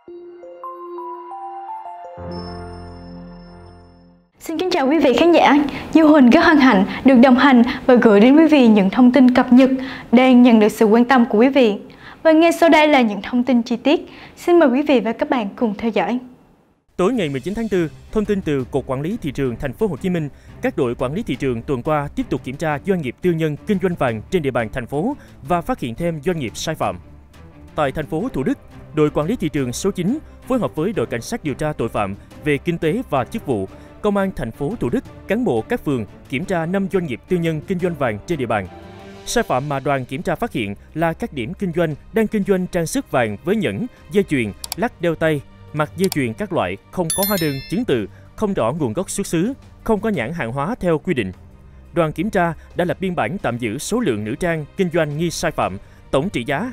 Xin kính chào quý vị khán giả. Như Huỳnh rất hân hạnh được đồng hành và gửi đến quý vị những thông tin cập nhật đang nhận được sự quan tâm của quý vị. Và ngay sau đây là những thông tin chi tiết. Xin mời quý vị và các bạn cùng theo dõi. Tối ngày 19 tháng 4, thông tin từ Cục Quản lý Thị trường Thành phố Hồ Chí Minh, các đội quản lý thị trường tuần qua tiếp tục kiểm tra doanh nghiệp tư nhân kinh doanh vàng trên địa bàn thành phố và phát hiện thêm doanh nghiệp sai phạm. Tại thành phố Thủ Đức, đội quản lý thị trường số 9 phối hợp với đội cảnh sát điều tra tội phạm về kinh tế và chức vụ, Công an thành phố Thủ Đức, cán bộ các phường kiểm tra 5 doanh nghiệp tư nhân kinh doanh vàng trên địa bàn. Sai phạm mà đoàn kiểm tra phát hiện là các điểm kinh doanh đang kinh doanh trang sức vàng với nhẫn, dây chuyền, lắc đeo tay, mặt dây chuyền các loại không có hóa đơn chứng từ, không rõ nguồn gốc xuất xứ, không có nhãn hàng hóa theo quy định. Đoàn kiểm tra đã lập biên bản tạm giữ số lượng nữ trang kinh doanh nghi sai phạm, tổng trị giá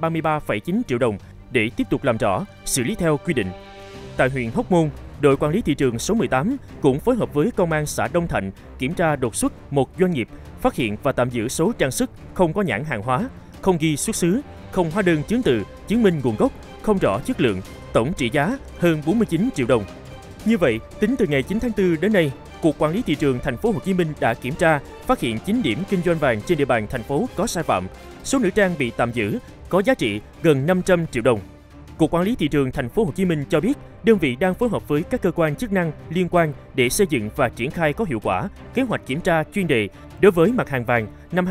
233,9 triệu đồng để tiếp tục làm rõ, xử lý theo quy định. Tại huyện Hóc Môn, đội quản lý thị trường số 18 cũng phối hợp với Công an xã Đông Thạnh kiểm tra đột xuất một doanh nghiệp, phát hiện và tạm giữ số trang sức không có nhãn hàng hóa, không ghi xuất xứ, không hóa đơn chứng từ, chứng minh nguồn gốc, không rõ chất lượng, tổng trị giá hơn 49 triệu đồng. Như vậy, tính từ ngày 9 tháng 4 đến nay, Cục Quản lý Thị trường Thành phố Hồ Chí Minh đã kiểm tra, phát hiện 9 điểm kinh doanh vàng trên địa bàn thành phố có sai phạm. Số nữ trang bị tạm giữ có giá trị gần 500 triệu đồng. Cục Quản lý Thị trường Thành phố Hồ Chí Minh cho biết, đơn vị đang phối hợp với các cơ quan chức năng liên quan để xây dựng và triển khai có hiệu quả kế hoạch kiểm tra chuyên đề đối với mặt hàng vàng năm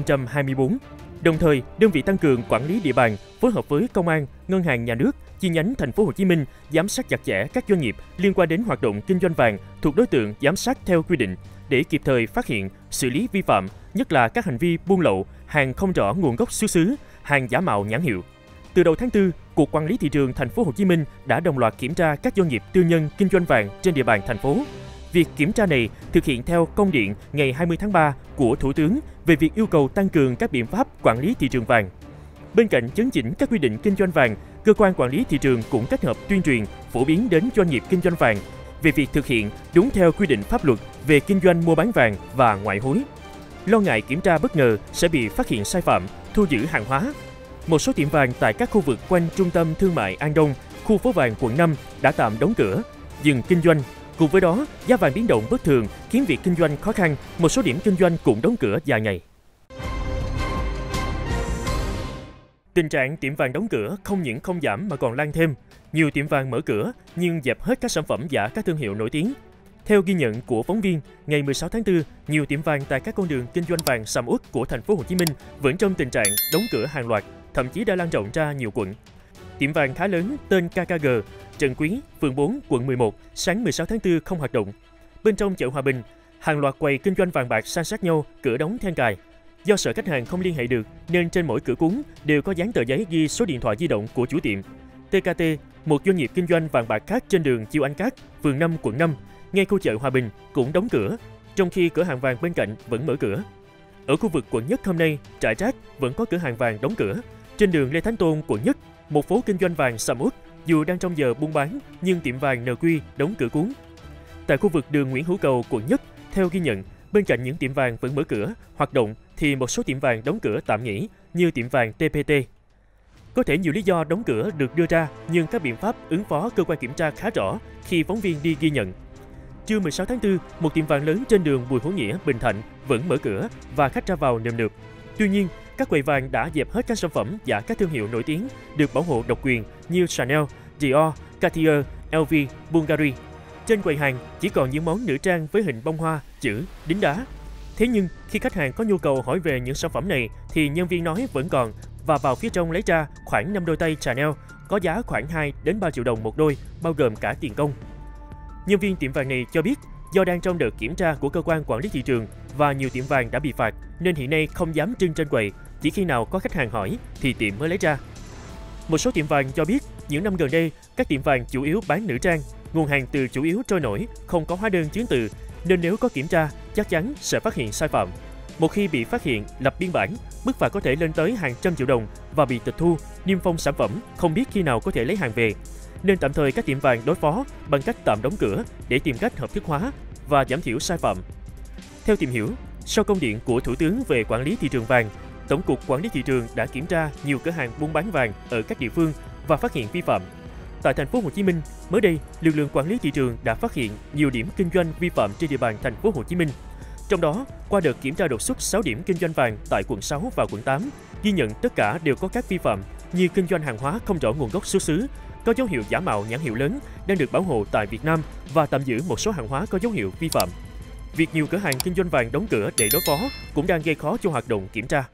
2024. Đồng thời, đơn vị tăng cường quản lý địa bàn, phối hợp với Công an, Ngân hàng Nhà nước, chi nhánh Thành phố Hồ Chí Minh giám sát chặt chẽ các doanh nghiệp liên quan đến hoạt động kinh doanh vàng thuộc đối tượng giám sát theo quy định để kịp thời phát hiện, xử lý vi phạm, nhất là các hành vi buôn lậu, hàng không rõ nguồn gốc xuất xứ, hàng giả mạo nhãn hiệu. Từ đầu tháng 4, Cục Quản lý Thị trường Thành phố Hồ Chí Minh đã đồng loạt kiểm tra các doanh nghiệp tư nhân kinh doanh vàng trên địa bàn thành phố. Việc kiểm tra này thực hiện theo công điện ngày 20 tháng 3 của Thủ tướng về việc yêu cầu tăng cường các biện pháp quản lý thị trường vàng. Bên cạnh chấn chỉnh các quy định kinh doanh vàng, cơ quan quản lý thị trường cũng kết hợp tuyên truyền, phổ biến đến doanh nghiệp kinh doanh vàng về việc thực hiện đúng theo quy định pháp luật về kinh doanh mua bán vàng và ngoại hối. Lo ngại kiểm tra bất ngờ sẽ bị phát hiện sai phạm, thu giữ hàng hóa. Một số tiệm vàng tại các khu vực quanh trung tâm thương mại An Đông, khu phố vàng quận 5 đã tạm đóng cửa, dừng kinh doanh. Cùng với đó, giá vàng biến động bất thường khiến việc kinh doanh khó khăn, một số điểm kinh doanh cũng đóng cửa dài ngày. Tình trạng tiệm vàng đóng cửa không những không giảm mà còn lan thêm. Nhiều tiệm vàng mở cửa nhưng dẹp hết các sản phẩm giả các thương hiệu nổi tiếng. Theo ghi nhận của phóng viên, ngày 16 tháng 4, nhiều tiệm vàng tại các con đường kinh doanh vàng sầm uất của Thành phố Hồ Chí Minh vẫn trong tình trạng đóng cửa hàng loạt, thậm chí đã lan rộng ra nhiều quận. Tiệm vàng khá lớn tên KKG, Trần Quý, phường 4, quận 11, sáng 16 tháng 4 không hoạt động. Bên trong chợ Hòa Bình, hàng loạt quầy kinh doanh vàng bạc san sát nhau, cửa đóng then cài. Do sợ khách hàng không liên hệ được nên trên mỗi cửa cuốn đều có dán tờ giấy ghi số điện thoại di động của chủ tiệm. TKT, một doanh nghiệp kinh doanh vàng bạc khác trên đường Chiêu Anh Cát, phường 5, quận 5, ngay khu chợ Hòa Bình cũng đóng cửa, trong khi cửa hàng vàng bên cạnh vẫn mở cửa. Ở khu vực quận Nhất hôm nay, Trại Rác vẫn có cửa hàng vàng đóng cửa. Trên đường Lê Thánh Tôn, quận Nhất, một phố kinh doanh vàng sầm uất dù đang trong giờ buôn bán nhưng tiệm vàng NQ đóng cửa cuốn. Tại khu vực đường Nguyễn Hữu Cầu, quận Nhất, theo ghi nhận, bên cạnh những tiệm vàng vẫn mở cửa, hoạt động thì một số tiệm vàng đóng cửa tạm nghỉ như tiệm vàng TPT. Có thể nhiều lý do đóng cửa được đưa ra nhưng các biện pháp ứng phó cơ quan kiểm tra khá rõ khi phóng viên đi ghi nhận. Trưa 16 tháng 4, một tiệm vàng lớn trên đường Bùi Hữu Nghĩa, Bình Thạnh vẫn mở cửa và khách ra vào nườm nượp. Tuy nhiên, các quầy vàng đã dẹp hết các sản phẩm giả các thương hiệu nổi tiếng được bảo hộ độc quyền như Chanel, Dior, Cartier, LV, Bulgari. Trên quầy hàng chỉ còn những món nữ trang với hình bông hoa, chữ, đính đá. Thế nhưng, khi khách hàng có nhu cầu hỏi về những sản phẩm này thì nhân viên nói vẫn còn và vào phía trong lấy ra khoảng 5 đôi tay Chanel có giá khoảng 2 đến 3 triệu đồng một đôi, bao gồm cả tiền công. Nhân viên tiệm vàng này cho biết do đang trong đợt kiểm tra của cơ quan quản lý thị trường và nhiều tiệm vàng đã bị phạt nên hiện nay không dám trưng trên quầy, chỉ khi nào có khách hàng hỏi thì tiệm mới lấy ra. Một số tiệm vàng cho biết những năm gần đây các tiệm vàng chủ yếu bán nữ trang, nguồn hàng từ chủ yếu trôi nổi, không có hóa đơn chứng từ nên nếu có kiểm tra chắc chắn sẽ phát hiện sai phạm. Một khi bị phát hiện, lập biên bản, mức phạt có thể lên tới hàng trăm triệu đồng và bị tịch thu, niêm phong sản phẩm, không biết khi nào có thể lấy hàng về. Nên tạm thời các tiệm vàng đối phó bằng cách tạm đóng cửa để tìm cách hợp thức hóa và giảm thiểu sai phạm. Theo tìm hiểu, sau công điện của Thủ tướng về quản lý thị trường vàng, Tổng cục Quản lý Thị trường đã kiểm tra nhiều cửa hàng buôn bán vàng ở các địa phương và phát hiện vi phạm. Tại thành phố Hồ Chí Minh, mới đây, lực lượng quản lý thị trường đã phát hiện nhiều điểm kinh doanh vi phạm trên địa bàn thành phố Hồ Chí Minh. Trong đó, qua đợt kiểm tra đột xuất 6 điểm kinh doanh vàng tại quận 6 và quận 8, ghi nhận tất cả đều có các vi phạm như kinh doanh hàng hóa không rõ nguồn gốc xuất xứ, có dấu hiệu giả mạo nhãn hiệu lớn đang được bảo hộ tại Việt Nam và tạm giữ một số hàng hóa có dấu hiệu vi phạm. Việc nhiều cửa hàng kinh doanh vàng đóng cửa để đối phó cũng đang gây khó cho hoạt động kiểm tra.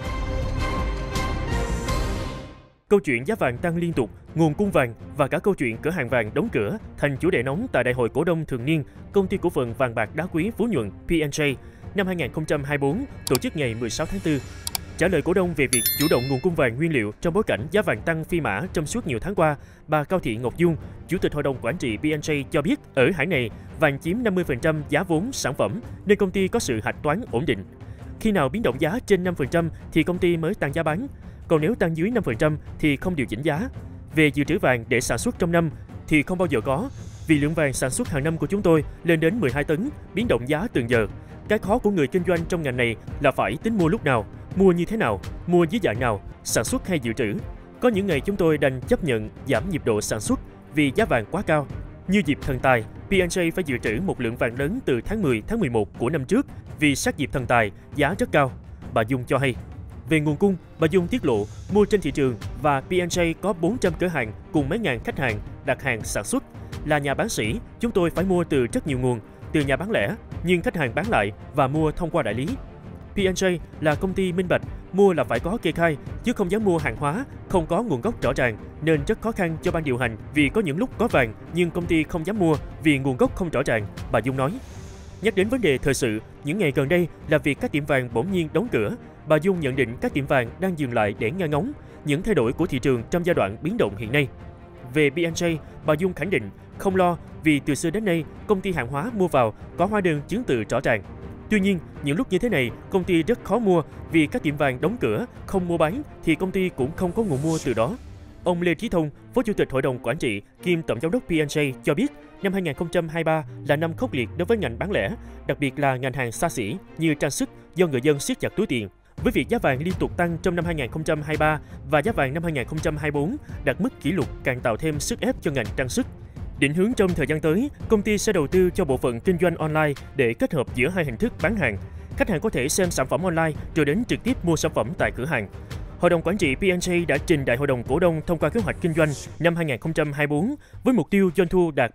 Câu chuyện giá vàng tăng liên tục, nguồn cung vàng và cả câu chuyện cửa hàng vàng đóng cửa thành chủ đề nóng tại Đại hội cổ đông thường niên Công ty cổ phần vàng bạc đá quý Phú Nhuận P&J năm 2024 tổ chức ngày 16 tháng 4. Trả lời cổ đông về việc chủ động nguồn cung vàng nguyên liệu trong bối cảnh giá vàng tăng phi mã trong suốt nhiều tháng qua, bà Cao Thị Ngọc Dung, Chủ tịch Hội đồng Quản trị P&J cho biết ở hãng này, vàng chiếm 50% giá vốn sản phẩm nên công ty có sự hạch toán ổn định. Khi nào biến động giá trên 5% thì công ty mới tăng giá bán, còn nếu tăng dưới 5% thì không điều chỉnh giá. Về dự trữ vàng để sản xuất trong năm thì không bao giờ có, vì lượng vàng sản xuất hàng năm của chúng tôi lên đến 12 tấn, biến động giá từng giờ. Cái khó của người kinh doanh trong ngành này là phải tính mua lúc nào, mua như thế nào, mua dưới dạng nào, sản xuất hay dự trữ. Có những ngày chúng tôi đành chấp nhận giảm nhịp độ sản xuất vì giá vàng quá cao. Như dịp Thần Tài, P&J phải dự trữ một lượng vàng lớn từ tháng 10, tháng 11 của năm trước vì sát dịp Thần Tài giá rất cao, bà Dung cho hay. Về nguồn cung, bà Dung tiết lộ mua trên thị trường và P&J có 400 cửa hàng cùng mấy ngàn khách hàng đặt hàng sản xuất. Là nhà bán sỉ, chúng tôi phải mua từ rất nhiều nguồn, từ nhà bán lẻ, nhưng khách hàng bán lại và mua thông qua đại lý. P&J là công ty minh bạch, mua là phải có kê khai, chứ không dám mua hàng hóa không có nguồn gốc rõ ràng, nên rất khó khăn cho ban điều hành vì có những lúc có vàng nhưng công ty không dám mua vì nguồn gốc không rõ ràng, bà Dung nói. Nhắc đến vấn đề thời sự, những ngày gần đây là việc các tiệm vàng bỗng nhiên đóng cửa, bà Dung nhận định các tiệm vàng đang dừng lại để nghe ngóng những thay đổi của thị trường trong giai đoạn biến động hiện nay. Về P&J, bà Dung khẳng định không lo vì từ xưa đến nay công ty hàng hóa mua vào có hóa đơn chứng từ rõ ràng. Tuy nhiên, những lúc như thế này, công ty rất khó mua vì các tiệm vàng đóng cửa, không mua bán thì công ty cũng không có nguồn mua từ đó. Ông Lê Chí Thông, Phó Chủ tịch Hội đồng Quản trị kiêm Tổng Giám đốc P&J cho biết, năm 2023 là năm khốc liệt đối với ngành bán lẻ, đặc biệt là ngành hàng xa xỉ như trang sức do người dân siết chặt túi tiền. Với việc giá vàng liên tục tăng trong năm 2023 và giá vàng năm 2024 đạt mức kỷ lục càng tạo thêm sức ép cho ngành trang sức. Định hướng trong thời gian tới, công ty sẽ đầu tư cho bộ phận kinh doanh online để kết hợp giữa hai hình thức bán hàng. Khách hàng có thể xem sản phẩm online rồi đến trực tiếp mua sản phẩm tại cửa hàng. Hội đồng Quản trị P&J đã trình Đại hội đồng cổ đông thông qua kế hoạch kinh doanh năm 2024 với mục tiêu doanh thu đạt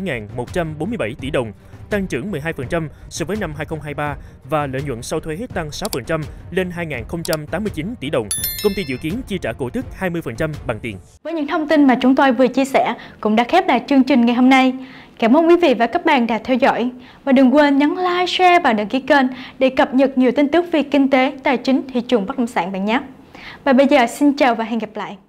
37.147 tỷ đồng, tăng trưởng 12% so với năm 2023 và lợi nhuận sau thuế tăng 6% lên 2.089 tỷ đồng. Công ty dự kiến chi trả cổ tức 20% bằng tiền. Với những thông tin mà chúng tôi vừa chia sẻ cũng đã khép lại chương trình ngày hôm nay. Cảm ơn quý vị và các bạn đã theo dõi. Và đừng quên nhấn like, share và đăng ký kênh để cập nhật nhiều tin tức về kinh tế, tài chính, thị trường bất động sản bạn nhé. Và bây giờ xin chào và hẹn gặp lại.